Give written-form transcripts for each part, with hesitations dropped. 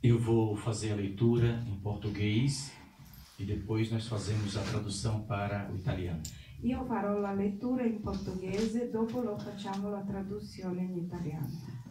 Eu vou fazer a leitura em português e depois nós fazemos a tradução para o italiano. Io farò la lettura in portoghese, dopo lo facciamo la traduzione in italiano.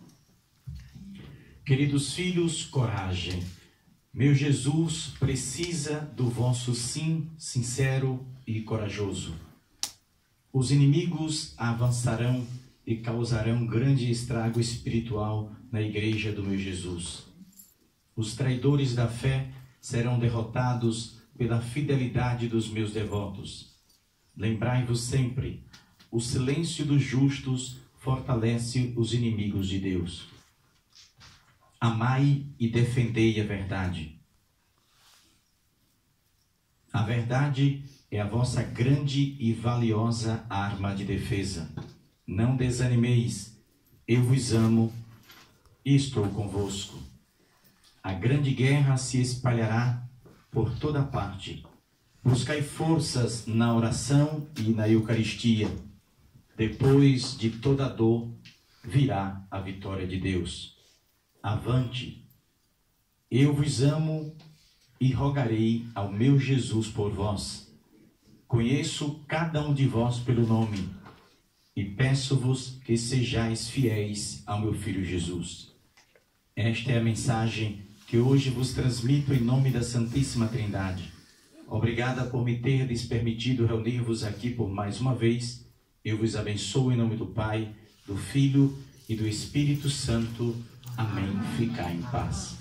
Queridos filhos, coragem. Meu Jesus precisa do vosso sim sincero e corajoso. Os inimigos avançarão e causarão grande estrago espiritual na igreja do meu Jesus. Os traidores da fé serão derrotados pela fidelidade dos meus devotos. Lembrai-vos sempre, o silêncio dos justos fortalece os inimigos de Deus. Amai e defendei a verdade. A verdade é a vossa grande e valiosa arma de defesa. Não desanimeis, eu vos amo e estou convosco. A grande guerra se espalhará por toda parte. Buscai forças na oração e na Eucaristia. Depois de toda dor, virá a vitória de Deus. Avante! Eu vos amo e rogarei ao meu Jesus por vós. Conheço cada um de vós pelo nome e peço-vos que sejais fiéis ao meu Filho Jesus. Esta é a mensagem que hoje vos transmito em nome da Santíssima Trindade. Obrigada por me terdes permitido reunir-vos aqui por mais uma vez. Eu vos abençoo em nome do Pai, do Filho e do Espírito Santo. Amém. Ficai em paz.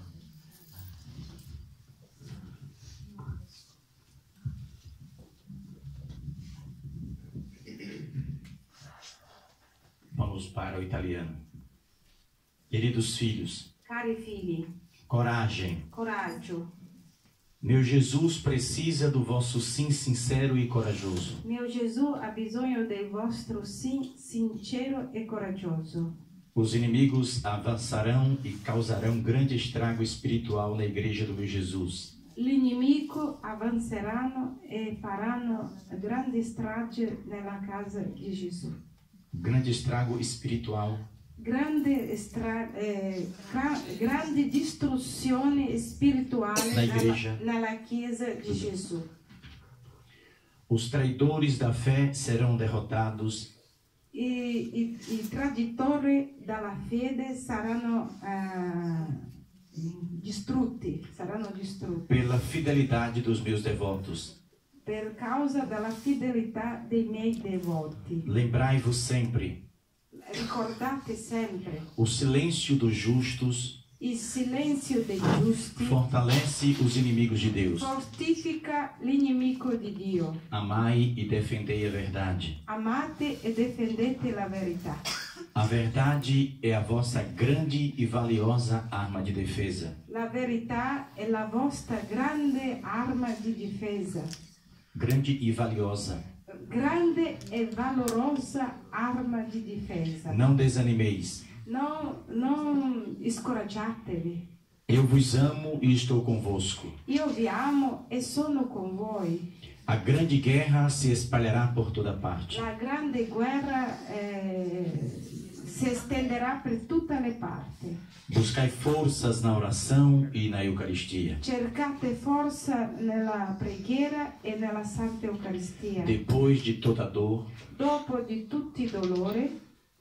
Vamos para o italiano. Queridos filhos, Cari figli, coragem. coraggio. Meu Jesus precisa do vosso sim sincero e corajoso. Mio Gesù ha bisogno del vostro sì sincero e coraggioso. Os inimigos avançarão e causarão grande estrago espiritual na igreja do meu Jesus. L'inimico avanzeranno e faranno grandi stragi nella casa di Gesù. Grande estrago espiritual. Grande distruzione spirituale nella Chiesa di Gesù. Os traidores da fé serão derrotados. I traditori della fede saranno distrutti. Pela fidelidade dos meus devotos. Per causa della fidelità dei miei devoti. Lembrai-vos sempre. Ricordate sempre. O silêncio dos justos. Il silenzio dei giusti fortalece os inimigos de Deus. Fortifica l'inimico di Dio. Amai e defendei a verdade. Amate e defendete la verità. A verdade é a vossa grande e valiosa arma de defesa. La verità è la vostra grande arma di difesa. Grande e valiosa. Grande e valorosa arma di difesa. Não desanimeis. Non scoraggiatevi. Eu vos amo e estou convosco. Io vi amo e sono con voi. A grande guerra se espalhará por toda parte. La grande guerra si estenderà per tutte le parti. Buscai forças na oração e na Eucaristia. Cercate forza nella preghiera e nella Santa Eucaristia. Depois de toda dor, dopo di tutti i dolori,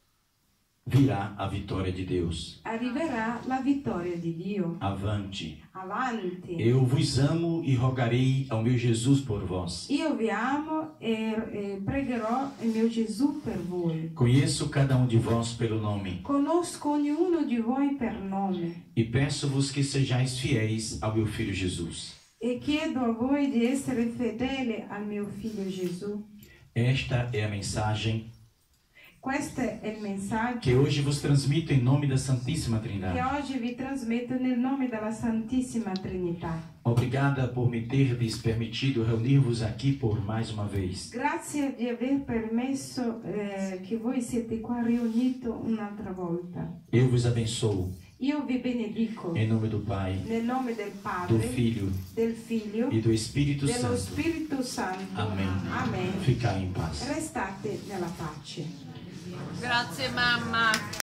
virá a vitória de Deus. Arriverà la vittoria di Dio. Avante. Avanti. Eu vos amo e rogarei ao meu Jesus por vós. Io vi amo e pregherò il mio Gesù per voi. Conheço cada um de vós pelo nome. Conosco ognuno di voi per nome. E peço-vos que sejais fiéis ao meu Filho Jesus. E chiedo a voi di essere fedeli al mio Figlio Gesù. Esta é a mensagem Questo è il messaggio que hoje vos transmito em nome da Santíssima Trindade. che oggi vi trasmetto nel nome della Santissima Trinità. Obrigada por me terdes permitido reunir-vos aqui por mais uma vez. Grazie di aver permesso che voi siete qua riuniti un'altra volta. Eu vos abençoo. Io vi benedico Em nome do Pai, nel nome del Padre, do Filho del Figlio e do Espírito dello Santo. Spirito Santo. Amém. Amen. Ficai em paz. Restate nella pace. Grazie mamma.